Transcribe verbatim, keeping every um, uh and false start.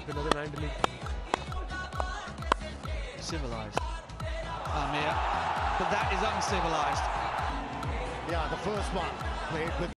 Another handling. Civilised. Amir. But that is uncivilised. Yeah, the first one played with